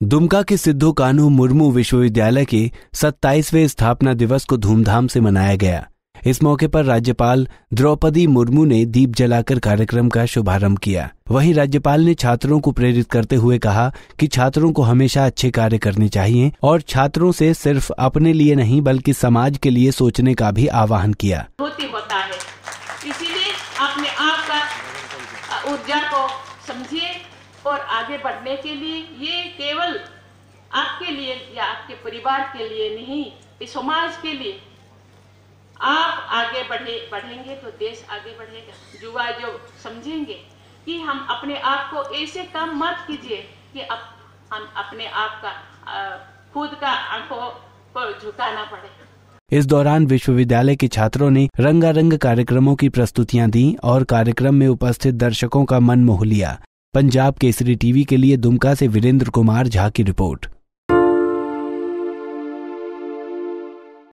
दुमका के सिद्धू कान्हू मुर्मू विश्वविद्यालय के 27वें स्थापना दिवस को धूमधाम से मनाया गया। इस मौके पर राज्यपाल द्रौपदी मुर्मू ने दीप जलाकर कार्यक्रम का शुभारंभ किया। वहीं राज्यपाल ने छात्रों को प्रेरित करते हुए कहा कि छात्रों को हमेशा अच्छे कार्य करने चाहिए और छात्रों से सिर्फ अपने लिए नहीं बल्कि समाज के लिए सोचने का भी आह्वान किया। होता है, इसीलिए अपने आप का ऊर्जा को समझिए और आगे बढ़ने के लिए ये केवल आपके लिए या आपके परिवार के लिए नहीं, इस समाज के लिए आप आगे बढ़ेंगे तो देश आगे बढ़ेगा। युवा जो समझेंगे कि हम अपने आप को ऐसे कम मत कीजिए कि अब हम अपने आप का खुद का आंखों को झुकाना पड़े। इस दौरान विश्वविद्यालय के छात्रों ने रंगारंग कार्यक्रमों की प्रस्तुतियां दी और कार्यक्रम में उपस्थित दर्शकों का मन मोह लिया। पंजाब केसरी टीवी के लिए दुमका से वीरेंद्र कुमार झा की रिपोर्ट।